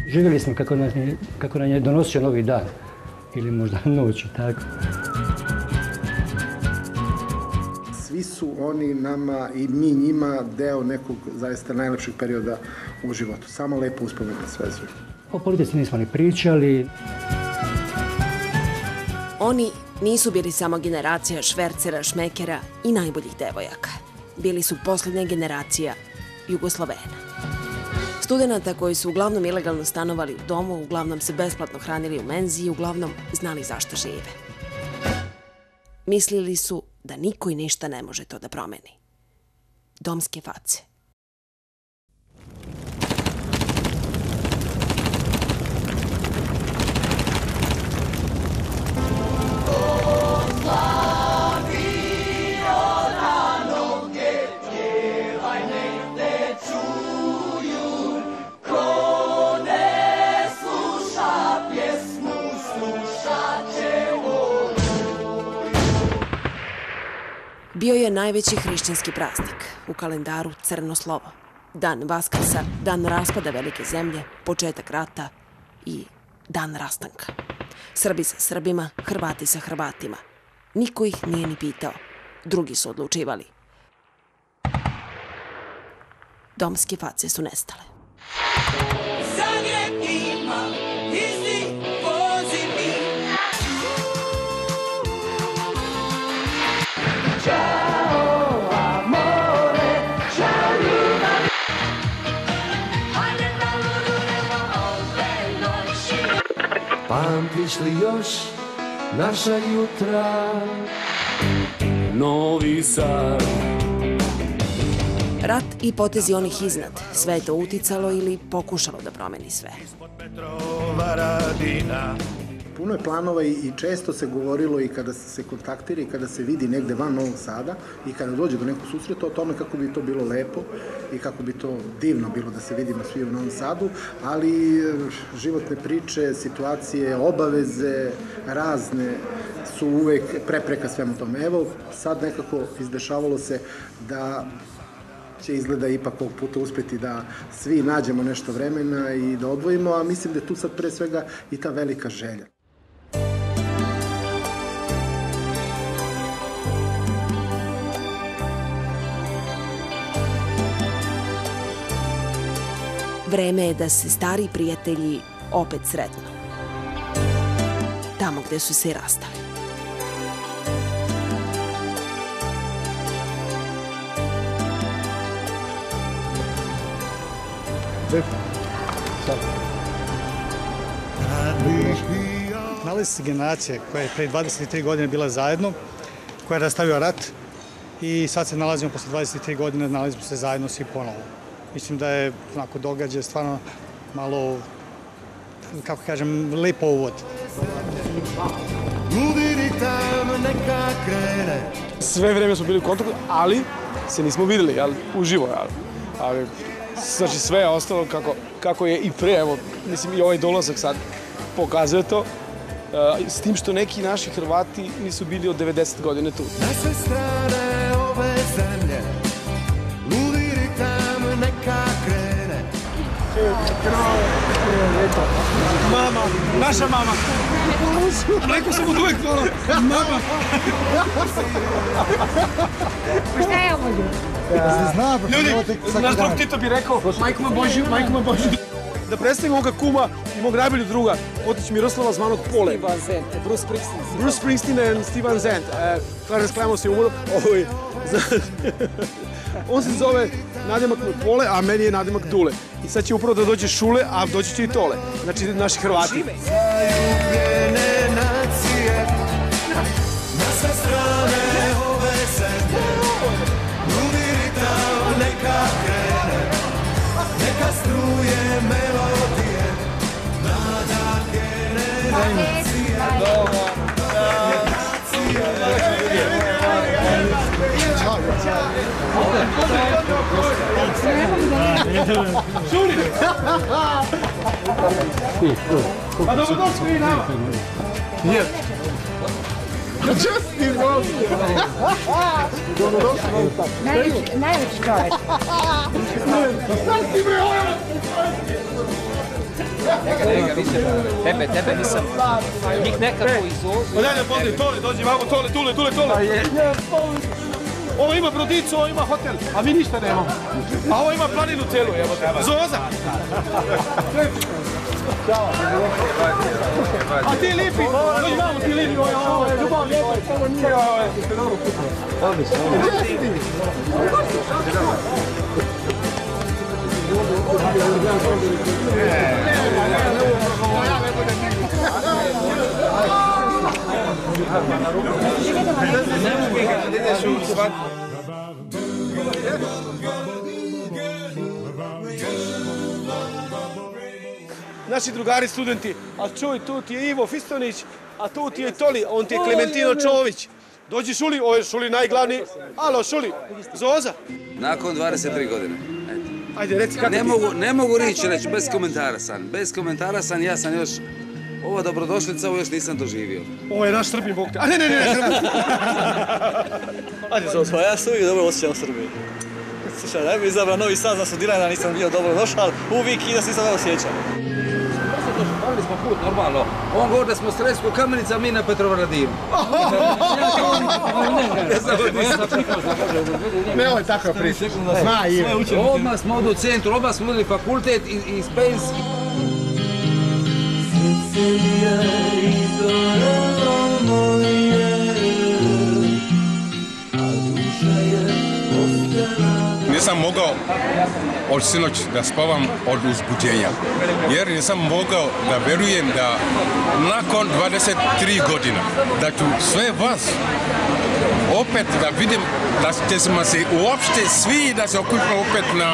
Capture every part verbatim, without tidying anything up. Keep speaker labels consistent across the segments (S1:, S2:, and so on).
S1: živjeli smo kako nam je, kako nam je donosio novi dan. Ili možda noć i tako.
S2: Svi su oni nama i mi njima deo nekog zaista najlepšeg perioda u životu. Samo lepo uspomenu sve zve.
S1: O politici nismo ni pričali.
S3: Oni nisu bili samo generacija švercera, šmekera i najboljih devojaka. Bili su posljednja generacija Jugoslovena. Studenata koji su uglavnom ilegalno stanovali u domu, uglavnom se besplatno hranili u menzi i uglavnom znali zašto žive. Mislili su da niko i ništa ne može to da promeni. Domske face. Bio je najveći hrišćanski praznik, u kalendaru crno slovo. Dan Vaskrsa, dan raspada velike zemlje, početak rata i dan rastanka. Srbi sa Srbima, Hrvati sa Hrvatima. Niko ih nije ni pitao. Drugi su odlučivali. Domske face su nestale.
S4: Pamtiš li još naša jutra, Novi Sad?
S3: Rat i potezi onih iznad, sve je to uticalo ili pokušalo da promeni sve.
S2: Puno je planova i često se govorilo i kada se kontaktira i kada se vidi negde van Novog Sada i kada dođe do nekog susreta o tome kako bi to bilo lepo i kako bi to divno bilo da se vidimo svi u Novom Sadu, ali životne priče, situacije, obaveze razne su uvek prepreka svemu tome. Evo, sad nekako izdešavalo se da će izgleda ipak ovog puta uspjeti da svi nađemo nešto vremena i da odvojimo, a mislim da je tu sad pre svega i ta velika želja.
S3: Vreme je da se stari prijatelji opet sretnu. Tamo gde su se i rastali.
S5: Nalazi se generacija koja je pre dvadeset tri godine bila zajedno, koja je rastavio rat i sad se nalazimo posle dvadeset tri godine, nalazimo se zajedno svi ponovo. Mislim da je onako događaj stvarno malo, kako kažem, lepo uvod.
S6: Sve vreme smo bili u kontaktu, ali se nismo videli, jel, uživo, jel. Ali, znači, sve je ostalo kako, kako je i pre, evo, mislim, i ovaj dolazak sad pokazuje to, s tim što neki naši Hrvati nisu bili od devedesete godine tu.
S4: Na sve strane ove zemlje, ludi ritam neka krene.
S6: Mama, naša mama. Rekao sam od uvek, mama.
S7: Šta je ovo ljudi?
S6: Ljudi, naš drug Tito bi rekao, majko me Božju, majko me Božju. Da predstavim ovoga kuma i mog najboljeg druga, otić Miroslava zvanog Pole.
S8: Steven Zent, Bruce Springsteen.
S6: Bruce Springsteen i Steven Zent. Clarence Clemons je umro. On se zove nadimak mu Pole, a meni je nadimak Dule. I sad će upravo da dođe Šule, a doći će i Tole. Znači, naši Hrvati.
S4: Zaljubljene nacije, na sve strane ove zemlje, ludi ritam neka krene, neka struje melodije, nada generacije,
S6: Šuli! Pa dobro došli vi nama! Nije.
S2: Justin Rose! Dobro došli!
S7: Najveći čovjek.
S6: Šta si bre ovo?
S8: Njega više, tebe, tebe nisam. Njih nekako izozu.
S6: Pa daj, pozdrav, Tole, dođi, vamo, Tole, Tule, Tule, Tole. Ovo ima brodicu, ovo ima hotel, a mi ništa nemamo. A ovo ima planinu celu, evo te. Zoza! A ti lipi, dođi vamo, ti lipi, ovo je ljubav, lijepo, ovo nije, ovo je. Odlično, naši drugari studenti, a čuj, tu ti je Ivo Fistonić, a tu ti je Toli, on ti je Klementino Čović. Dođi Šuli, ovo je Šuli najglavniji. Alo, Šuli, Zoza.
S9: Nakon dvadeset tri godine.
S6: Ajde, reci kako ti...
S9: Ne mogu, ne mogu riječi reći, bez komentara sam. Bez komentara sam, ja sam još... Ova dobrodošlica, ovo još nisam doživio.
S6: Ovo je naš Srbin, Bog te. A ne, ne, ne, ne, Srbin.
S10: Ajde, Zoza. Pa ja se uvijek dobro osjećam u Srbiji. Slušaj, da bi izabrao Novi Sad za studiranje, da nisam bio dobro došao, uvijek i da se nisam dobro osjećam.
S9: Pravili smo put, normalno. On govori da smo u Sremskoj Kamenici, a mi na Petrovaradinu.
S2: Ne, ovo je takav priča. Zna Ive.
S9: Odmah smo ovdje u centru, odmah smo vidjeli fakultet i Spens.
S11: Nisam mogao od sinoć da spavam od uzbuđenja, jer nisam mogao da verujem da nakon dvadeset tri godina da ću sve vas opet da vidim da ćemo se uopšte svi da se okupimo opet na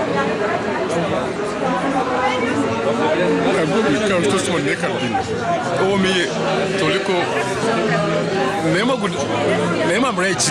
S11: kao što smo nekad bili. Ovo mi je toliko, ne mogu, nemam reći.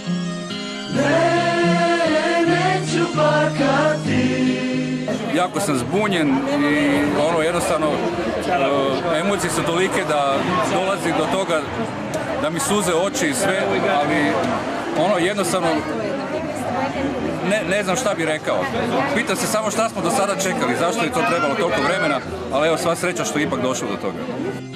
S12: Jako sam zbunjen i ono jednostavno emocije su tolike da dolazi do toga da mi suze oči i sve, ali ono jednostavno ne, ne znam šta bi rekao. Pitam se samo šta smo do sada čekali, zašto je to trebalo toliko vremena, ali evo sva sreća što je ipak došlo do toga.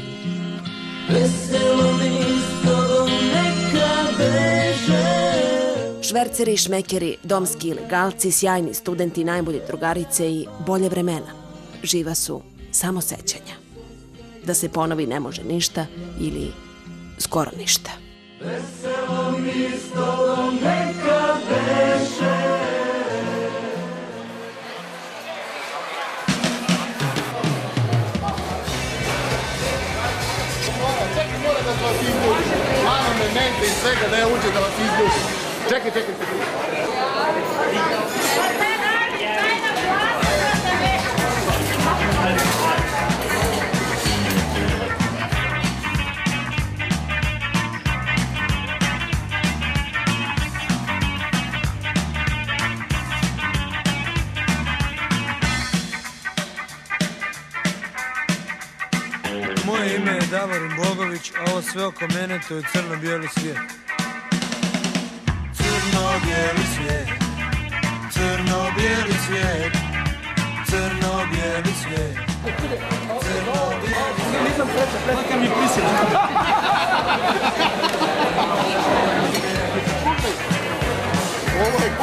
S3: Šverceri i šmekeri, domski ilegalci, sjajni studenti, najbolje drugarice i bolje vremena. Živa su samo sećanja. Da se ponovi ne može ništa ili skoro ništa. Veselo mi s tobom neka beše.
S2: Čekaj, mora da vas izljuči. Mano me mente i svega da ja uđem da vas izljuči. Čekaj, čekaj, čekaj.
S13: Moje ime je Davorin Bogović, a ovo sve oko mene to je crno-bijeli svijet. Crno-bijeli svijet, crno-bijeli svijet, crno-bijeli svijet, crno-bijeli svijet. Nisam sreća, pleka mi prisjeti.
S2: Ovo je...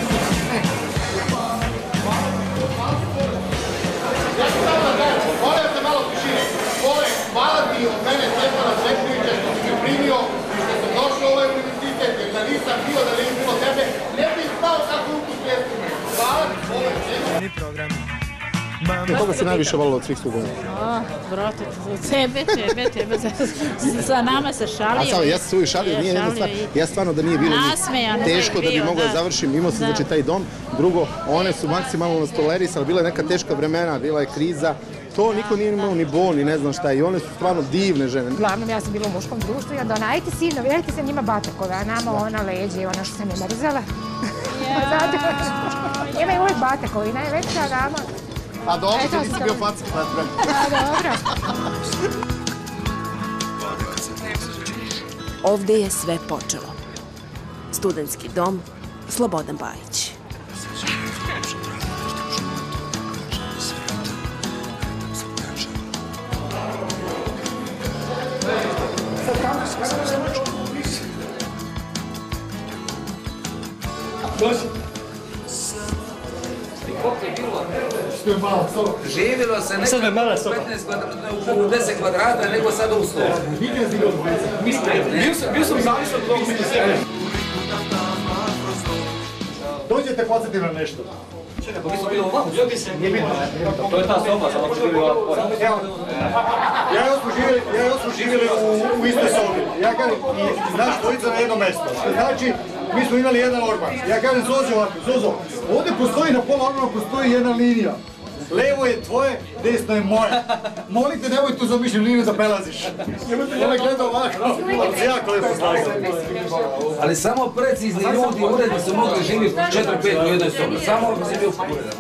S2: Ja ću samo da kažem, molim te malo tišine. Ove, hvala ti od mene Stefana Čekrivića što si me primio i što sam došao u ovaj univerzitet, jer da nisam bio, da ne bi bilo tebe, ne bih znao kako ukus pjesmu. Hvala ti, ove, čekaj.
S13: Ni programi.
S2: Koga si najviše volila od svih studenata?
S7: A, brate, tebe, tebe, tebe, sa nama se šalio.
S2: A samo, ja sam se uvijek šalio, nije jedna stvar, ja stvarno da nije bilo ni teško da bi mogao da završim, imao sam znači taj dom. Drugo, one su maksimalno nas tolerisali, bila je neka teška vremena, bila je kriza. To niko nije imao ni bol, ni ne znam šta i one su stvarno divne žene.
S7: Uglavnom, ja sam bila u muškom društvu i onda ona, ajte sinovi, ajte se njima batakove, a nama ona leđe i ono što sam je mrzela. Zato, njima je uvijek batakovi, najveća, a nama...
S2: A dobro, to nisi bio facki, pa treba.
S7: A dobro.
S3: Ovde je sve počelo. Studentski dom, Slobodan Bajić.
S9: Živjelo se nekako petnaest kvadrata, u deset kvadrata, nego sada u sto.
S14: Bio sam zavisno od tog ministra. Dođete podsjeti na nešto.
S10: Čekaj, pa mi smo bili ovako.
S14: To je ta soba, samo što bili ovako. Ja i on smo živjeli u istoj sobi. Ja kažem, i znaš, dvojica na jedno mjesto. Znači, mi smo imali jedan orban. Ja kažem, Zozo ovako, Zozo, ovdje postoji na pola orbana, postoji jedna linija. Levo je tvoje, desno je moje. Molite, nemoj tu zamišljenu liniju da prelaziš. Ona gleda ovako, ali se jako lepo slažem.
S9: Ali samo precizni ljudi uredni su mogli živjeti četiri pet u jednoj sobi. Samo ako si bio uredan.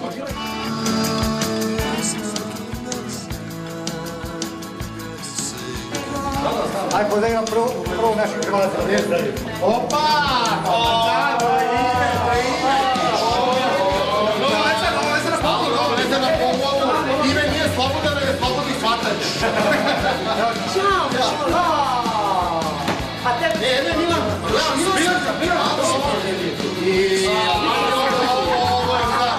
S14: Ajde, pozdravim prvo, prvo naših Hrvata. Opa! Opa! To je ime, to je ime! Ovo je sad, ovo je sad na pomoć, ovo je sad na pomoć. Ime nije sloboda, nego je slobodni hvatanje. Ćao! Ćao! A te... Ne, ne, Milan! Milan, Milan, Milan! I... Ovo je sad...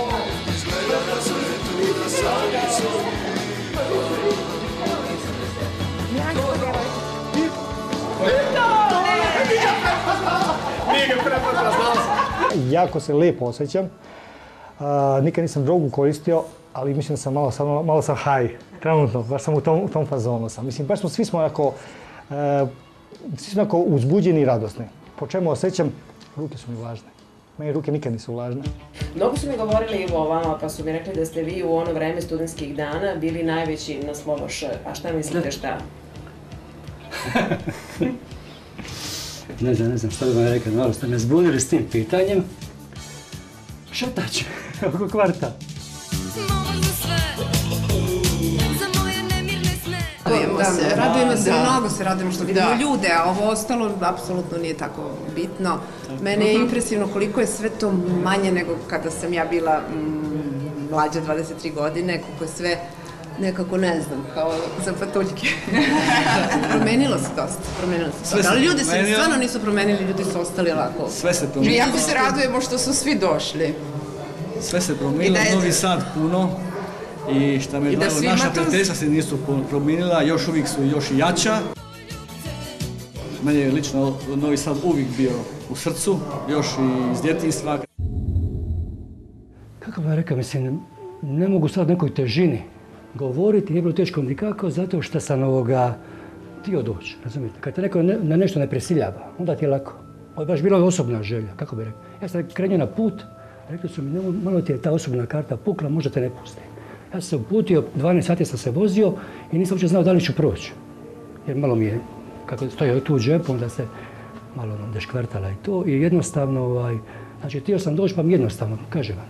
S5: Jako se lijepo osjećam. Uh, nikad nisam drogu koristio, ali mislim da sam malo, malo, malo sam high. Trenutno, baš sam u tom, u tom fazonu sam. Mislim, baš smo, svi smo onako, uh, svi smo onako uzbuđeni i radosni. Po čemu osjećam? Ruke su mi važne. Meni ruke nikad nisu važne.
S3: Mnogo su mi govorili o vama, pa su mi rekli da ste vi u ono vreme studentskih dana bili najveći na slovo Š. A šta mislite šta?
S1: Ne znam, ne znam šta bi vam rekao, malo ste me zbunili s tim pitanjem. Šetač, oko kvarta.
S15: Radujemo se, radujemo se, mnogo se radujemo što vidimo ljude, a ovo ostalo apsolutno nije tako bitno. Mene je impresivno koliko je sve to manje nego kada sam ja bila mlađa dvadeset tri godine, koliko je sve nekako, ne znam, kao za patuljke. Promenilo se dosta, promenilo se dosta. Ali ljudi se stvarno nisu promenili, ljudi su ostali ovako.
S10: Sve se promenilo.
S15: Mi jako se radujemo što su svi došli.
S10: Sve se promenilo, Novi Sad puno. I šta me je drago, naša prijateljstva se nisu promijenila, još uvijek su još jača. Meni je lično Novi Sad uvijek bio u srcu, još i iz djetinjstva.
S1: Kako bih rekao, mislim, ne mogu sad nekoj težini govoriti, nije bilo teško nikako, zato što sam ovoga htio doći, razumijete? Kad te neko ne, na nešto ne prisiljava, onda ti je lako. Ovo je baš bila osobna želja, kako bih rekao. Ja sam krenio na put, rekli su mi, malo ti je ta osobna karta pukla, možda te ne pusti. Ja sam se uputio, dvanaest sati sam se vozio i nisam uopće znao da li ću proći. Jer malo mi je, kako stoji tu u džepu, onda se malo nam deškvrtala i to. I jednostavno, ovaj, znači htio sam doći pa mi jednostavno, kažem vam.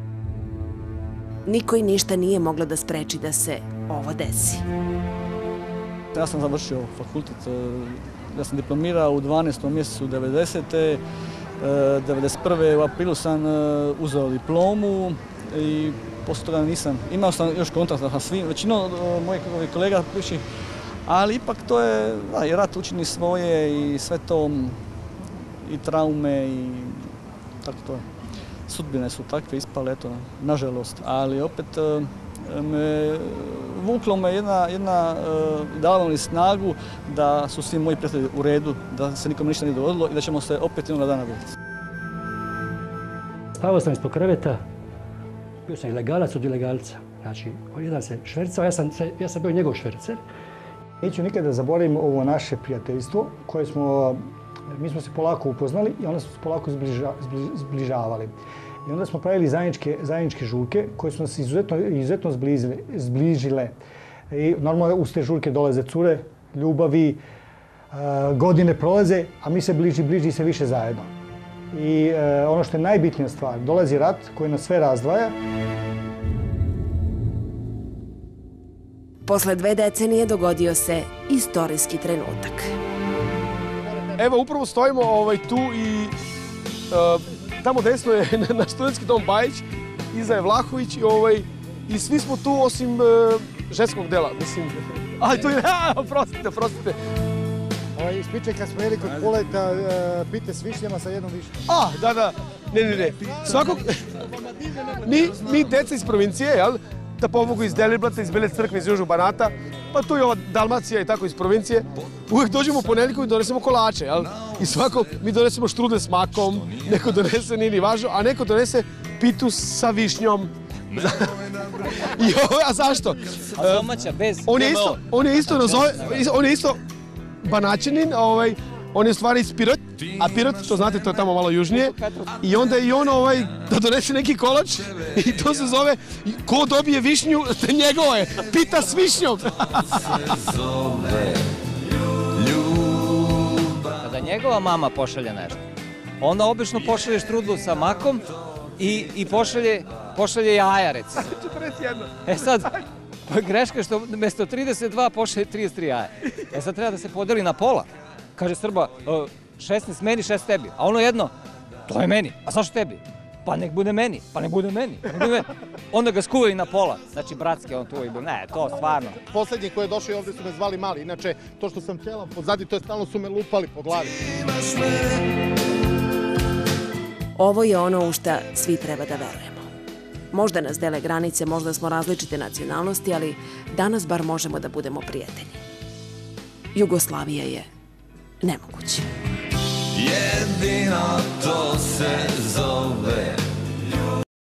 S3: Niko i ništa nije moglo da spreči da se ovo desi.
S10: Ja sam završio fakultet, ja sam diplomirao u dvanaestom mjesecu devedesete. devedeset prve u aprilu sam uzeo diplomu i poslije toga nisam. Imao sam još kontakt sa svim, većinom mojih kolega bivših, ali ipak to je, da, i rat učini svoje i sve to, i traume i tako to je. Sudbine su takve ispale, eto, nažalost, ali opet me, vuklo me jedna, jedna dala mi snagu da su svi moji prijatelji u redu, da se nikome ništa nije dogodilo i da ćemo se opet jednog dana vidjeti.
S1: Stavao sam ispod kreveta, bio sam ilegalac od ilegalca. Znači, jedan se švercao, ja sam, ja sam bio njegov švercer.
S5: Neću nikada da zaboravim ovo naše prijateljstvo koje smo, mi smo se polako upoznali i onda smo se polako zbliža, zbližavali. I onda smo pravili zajedničke, zajedničke žurke koje su nas izuzetno, izuzetno zblizile, zbližile. I normalno uz te žurke dolaze cure, ljubavi, godine prolaze, a mi se bliži, bliži se više zajedno. I e, ono što je najbitnija stvar, dolazi rat koji nas sve razdvaja.
S3: Posle dve decenije dogodio se istorijski trenutak.
S6: Evo, upravo stojimo ovaj, tu i uh, tamo desno je na studentski dom Bajić, iza je Vlahović i, ovaj, i svi smo tu osim uh, ženskog dela, mislim. Ali to je, oprostite, oprostite.
S14: Ovaj, ispričaj kad smo jeli kod poleta, pite s višnjama sa jednom višnjom.
S6: A, da, da. Ne, ne, ne. Svakog... Mi, mi deca iz provincije, jel? Da pomogu iz Deliblata, iz Bele crkve, iz Južnog Banata, pa tu je ova Dalmacija i tako iz provincije. Uvijek dođemo u ponedjeljku i donesemo kolače, jel? I svako, mi donesemo štrudle s makom, neko donese, nije ni važno, a neko donese pitu sa višnjom. I ovo, a zašto?
S8: A domaća, bez
S6: on je isto, on je isto nazove, on je isto Banaćanin, ovaj, on je u stvari iz Pirot, a Pirot, to znate, to je tamo malo južnije. I onda i on ovaj, da donese neki kolač i to se zove, ko dobije višnju, njegovo je, pita s višnjom.
S8: Kada njegova mama pošalje nešto, onda obično pošalje štrudlu sa makom i, i pošalje, pošalje jaja, recimo.
S6: četrdeset jedan.
S8: E sad, greška je što mjesto trideset dva pošalje trideset tri jaja. E sad treba da se podeli na pola. Kaže Srba, šesnaest meni, šest tebi. A ono jedno, to je meni. A zašto tebi? Pa nek bude meni, pa nek bude meni. Nek bude meni. Onda ga skuvaju na pola. Znači, bratski, on tu i bio. Ne, to stvarno.
S14: Poslednji koji je došao i ovde su me zvali mali. Inače, to što sam ćelav pozadi, to je stalno su me lupali po glavi.
S3: Ovo je ono u šta svi treba da verujemo. Možda nas dele granice, možda smo različite nacionalnosti, ali danas bar možemo da budemo prijatelji. Jugoslavija je nemoguće.
S4: Jedino to se zove